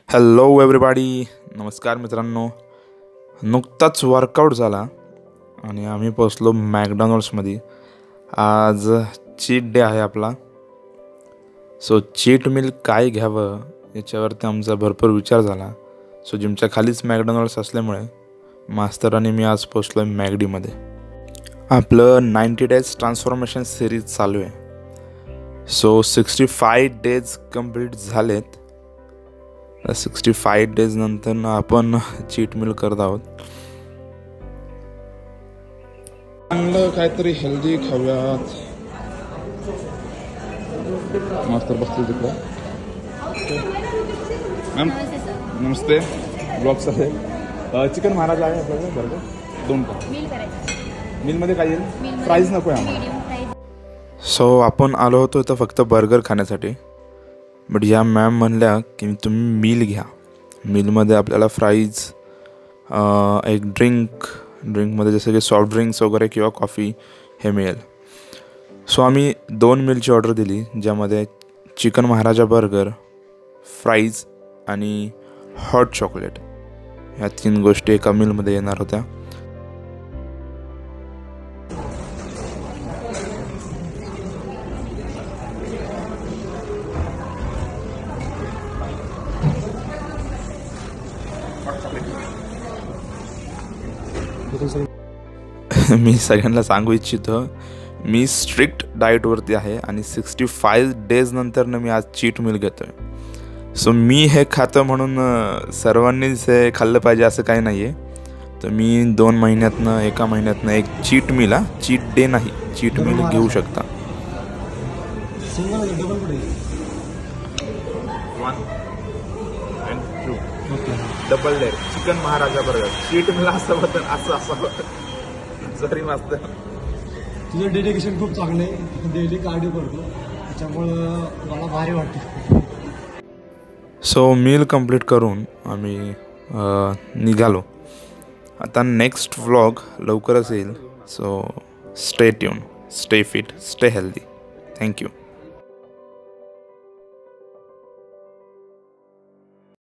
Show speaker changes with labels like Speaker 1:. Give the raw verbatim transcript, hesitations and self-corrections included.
Speaker 1: Hello everybody, नमस्कार मित्रांनो. नुकताच वर्कआउट झाला आणि आम्ही पोचलो मॅकडॉनल्ड्समध्ये. आज चीट डे आहे आपला. सो चीट मील काय घ्यावं याच्यावरती आमचा भरपूर विचार झाला. सो जिमच्या खालीच मॅकडॉनल्ड्स असल्यामुळे मास्तर आणि मी आज पोचलो आहे मॅगडीमध्ये. आपलं नाईंटी डेज ट्रान्सफॉर्मेशन सिरीज चालू आहे. So sixty five days complete झालेत. सिक्स्टी फाय डेज नंतर आपण चीट मील करत आहोत. चांगलं काहीतरी हेल्दी खाऊयात. मास्तर बसतील तिकडे. मॅम नमस्ते. ब्लॉग्स आहे. चिकन महाराज आहे आपल्याकडे. बर्गर दोन का मीलमध्ये काय येईल? फ्राईज नको आहे आम्हाला. सो आपण आलो होतो इथं फक्त बर्गर खाण्यासाठी. बट या मॅम म्हणल्या की तुम्ही मील घ्या. मीलमध्ये आपल्याला फ्राईज, एक ड्रिंक ड्रिंकमध्ये जसं की सॉफ्ट ड्रिंक्स वगैरे किंवा कॉफी हे मिळेल. सो आम्ही दोन मीलची ऑर्डर दिली, ज्यामध्ये चिकन महाराजा बर्गर, फ्राईज आणि हॉट चॉकलेट ह्या तीन गोष्टी एका मीलमध्ये येणार होत्या. मी सगळ्यांना सांगू इच्छितो, मी स्ट्रिक्ट डाएटवरती आहे आणि सिक्स्टी फाय डेज नंतरनं मी आज चीट मील घेतो आहे. सो मी हे खातं म्हणून सर्वांनीच हे खाल्लं पाहिजे असं काही नाही आहे. तर मी दोन महिन्यातनं एका महिन्यातनं एक चीट मील, हा चीट डे नाही, चीट मील घेऊ शकता. Double dare chicken Maharaja burger cheat meal असं बघ असं असं जरी मस्त.
Speaker 2: तुझं डेडिकेशन खूप चांगलं आहे. डेली कार्डिओ करतो, त्याच्यामुळं मला भारी वाटतं.
Speaker 1: सो मील कंप्लीट करून आम्ही निघालो. आता नेक्स्ट व्लॉग लवकरच येईल. So stay tuned, stay fit, stay healthy. Thank you.